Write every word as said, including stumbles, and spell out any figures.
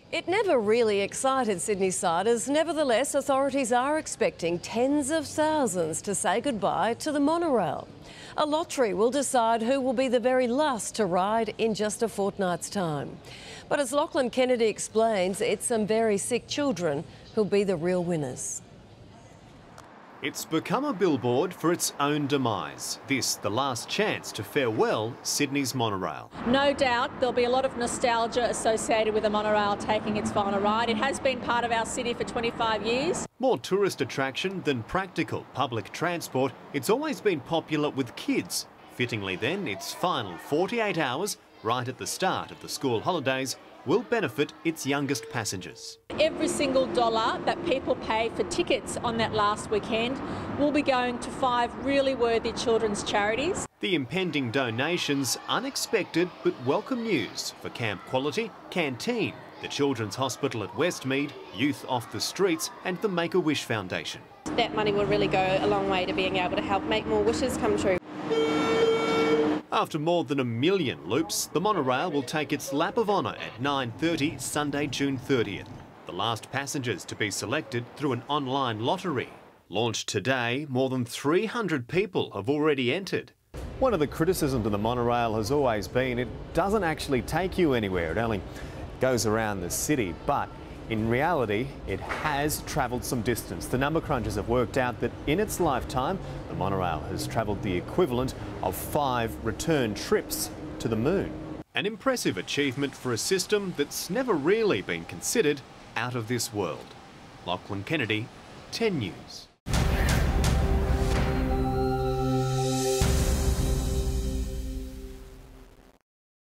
It never really excited Sydneysiders. Nevertheless, authorities are expecting tens of thousands to say goodbye to the monorail. A lottery will decide who will be the very last to ride in just a fortnight's time. But as Lachlan Kennedy explains, it's some very sick children who'll be the real winners. It's become a billboard for its own demise. This, the last chance to farewell Sydney's monorail. No doubt there'll be a lot of nostalgia associated with the monorail taking its final ride. It has been part of our city for twenty-five years. More tourist attraction than practical public transport, it's always been popular with kids. Fittingly then, its final forty-eight hours, right at the start of the school holidays, will benefit its youngest passengers. Every single dollar that people pay for tickets on that last weekend will be going to five really worthy children's charities. The impending donations, unexpected but welcome news for Camp Quality, Canteen, the Children's Hospital at Westmead, Youth Off the Streets and the Make-A-Wish Foundation. That money will really go a long way to being able to help make more wishes come true. After more than a million loops, the monorail will take its lap of honour at nine thirty Sunday, June thirtieth. The last passengers to be selected through an online lottery. Launched today, more than three hundred people have already entered. One of the criticisms of the monorail has always been it doesn't actually take you anywhere. It only goes around the city, but in reality, it has travelled some distance. The number crunchers have worked out that in its lifetime, the monorail has travelled the equivalent of five return trips to the moon. An impressive achievement for a system that's never really been considered out of this world. Lachlan Kennedy, ten News.